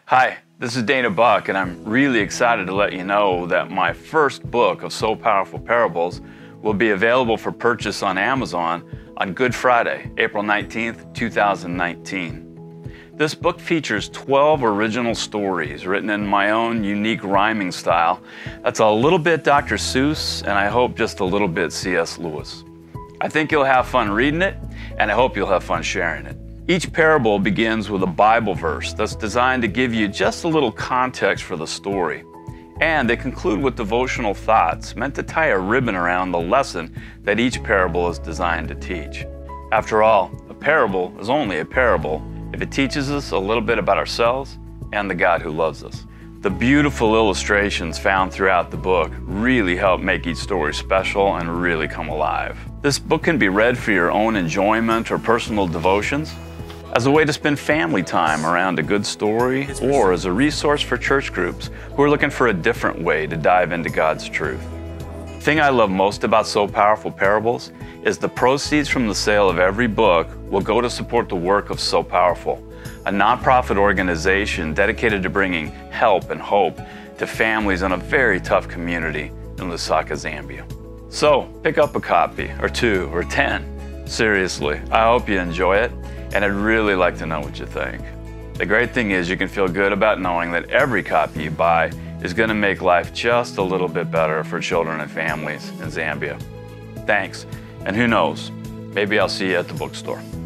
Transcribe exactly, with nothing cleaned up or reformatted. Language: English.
Hi, this is Dana Buck, and I'm really excited to let you know that my first book of So Powerful Parables will be available for purchase on Amazon on Good Friday, April nineteenth, two thousand nineteen. This book features twelve original stories written in my own unique rhyming style. That's a little bit Doctor Seuss, and I hope just a little bit C S Lewis. I think you'll have fun reading it, and I hope you'll have fun sharing it. Each parable begins with a Bible verse that's designed to give you just a little context for the story. And they conclude with devotional thoughts meant to tie a ribbon around the lesson that each parable is designed to teach. After all, a parable is only a parable if it teaches us a little bit about ourselves and the God who loves us. The beautiful illustrations found throughout the book really help make each story special and really come alive. This book can be read for your own enjoyment or personal devotions, as a way to spend family time around a good story, or as a resource for church groups who are looking for a different way to dive into God's truth. The thing I love most about So Powerful Parables is the proceeds from the sale of every book will go to support the work of So Powerful, a nonprofit organization dedicated to bringing help and hope to families in a very tough community in Lusaka, Zambia. So pick up a copy, or two, or ten. Seriously, I hope you enjoy it, and I'd really like to know what you think. The great thing is you can feel good about knowing that every copy you buy is going to make life just a little bit better for children and families in Zambia. Thanks, and who knows, maybe I'll see you at the bookstore.